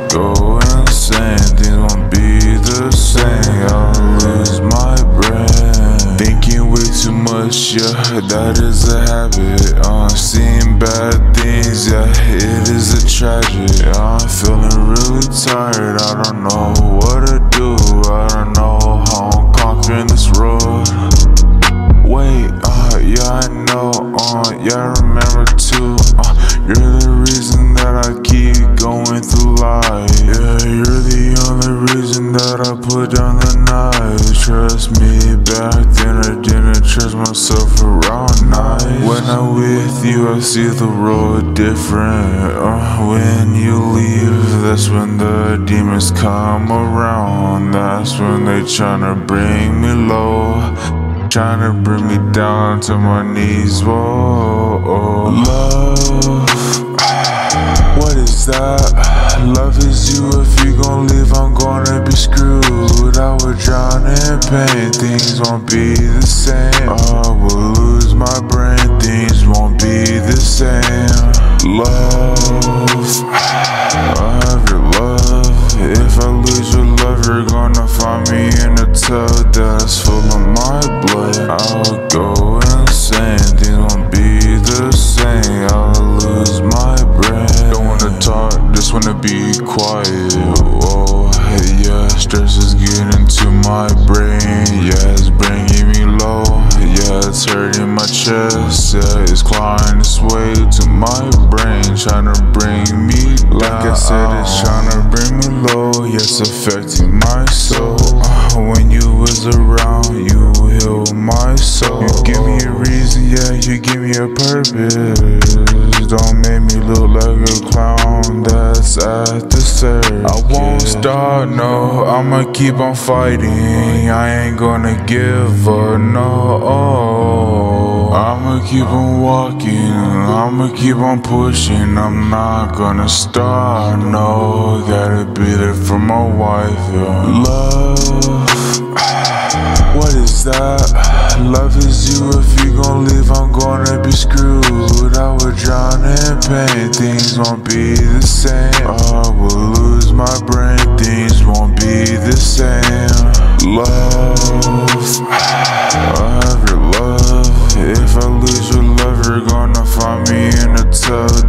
go insane, things won't be the same. I'll lose my brain, thinking way too much, yeah, that is a habit. Seeing bad things, yeah, it is a tragedy. I'm feeling really tired, I don't know what to do, I don't know how I'm conquering this road. Wait, yeah, I know, yeah, I remember too. You're the reason that I keep going through life. Yeah, you're the only reason that I put down the knife. Trust me, back then I didn't trust myself around night. When I'm with you, I see the road different. When you leave, that's when the demons come around. That's when they tryna bring me low, tryna bring me down to my knees. Whoa, love, what is that? Love is you, if you gon' leave, I'm gonna be screwed. I would drown in pain, things won't be the same. I will lose my brain, things won't be the same. Love, I have your love. If I lose your love, you're gonna find me in a tub that's full of my blood. I'll go insane, things won't be the same. I'll lose my brain. Don't wanna talk, just wanna be quiet. Oh, yeah, stress is getting to my brain. Yeah, it's bringing me low. Yeah, it's hurting my chest. Yeah, it's clawing its way to my brain, trying to bring me down. Like I said, it's trying to bring me low. Yeah, it's affecting my soul. When you was around, you heal my soul. You give me a reason, yeah, you give me a purpose. Don't make me look like a clown that's at the circus. I won't stop, no, I'ma keep on fighting. I ain't gonna give up, no. I'ma keep on walking, I'ma keep on pushing. I'm not gonna stop, no. Gotta be there for my wife, yeah. Love, what is that? Love is you, if you gon' leave, I'm gonna be screwed. I would drown in pain, things won't be the same. I will lose my brain, things won't be the same. Love, I have your love. If I lose your love, you're gonna find me in a tub